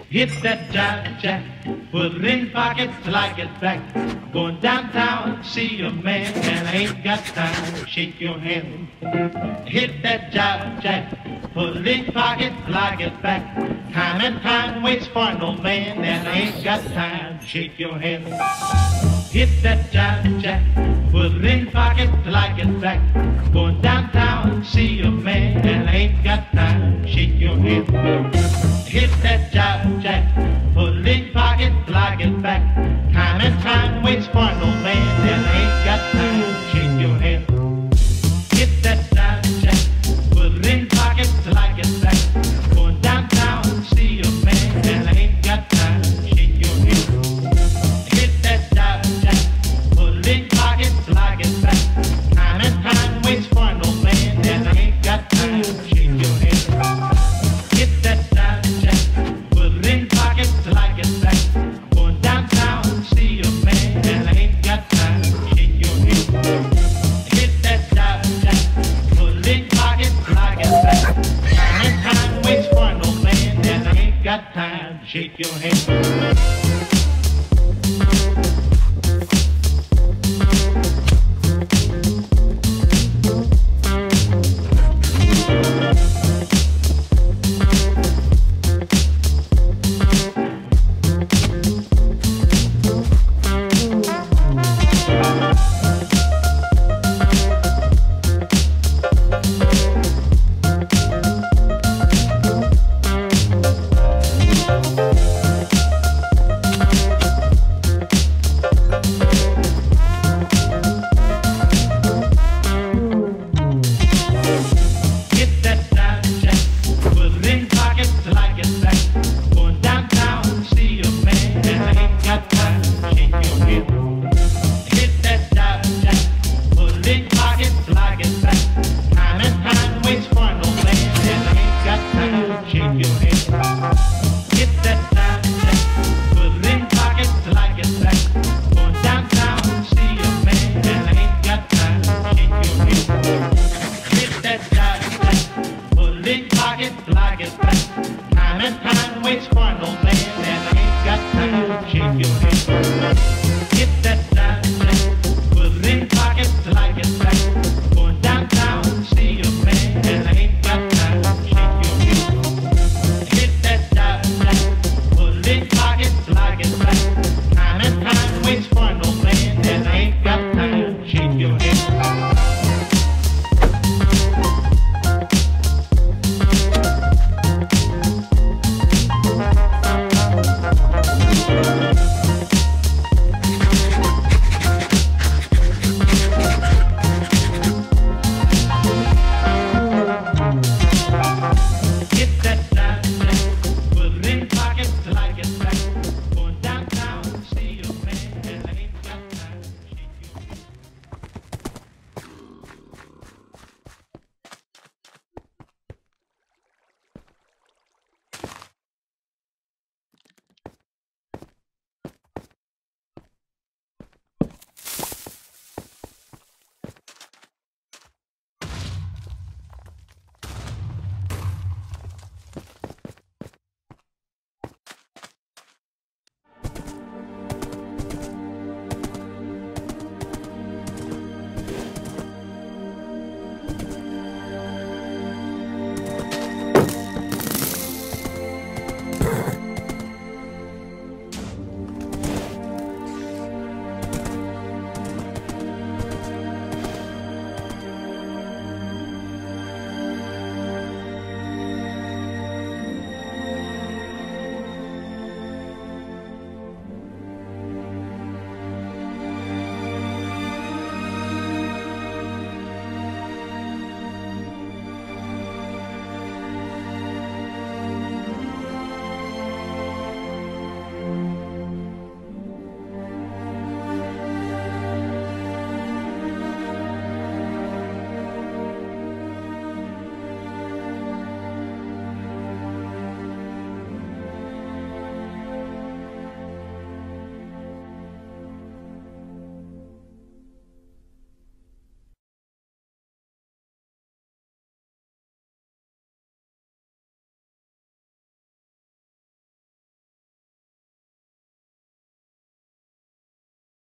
Hit that jive jack, put it in pockets till I get back. Going downtown to see a man, and I ain't got time to shake your hand. Hit that jive jack, put it in pockets till I get back. Time and time waits for no man, and I ain't got time to shake your hand. Hit that jive jack, put it in pocket till I get back. Going downtown to see a man, and I ain't got time to shake your hand. Hit that jive jack, put it in pocket till I get back. Time and time waits for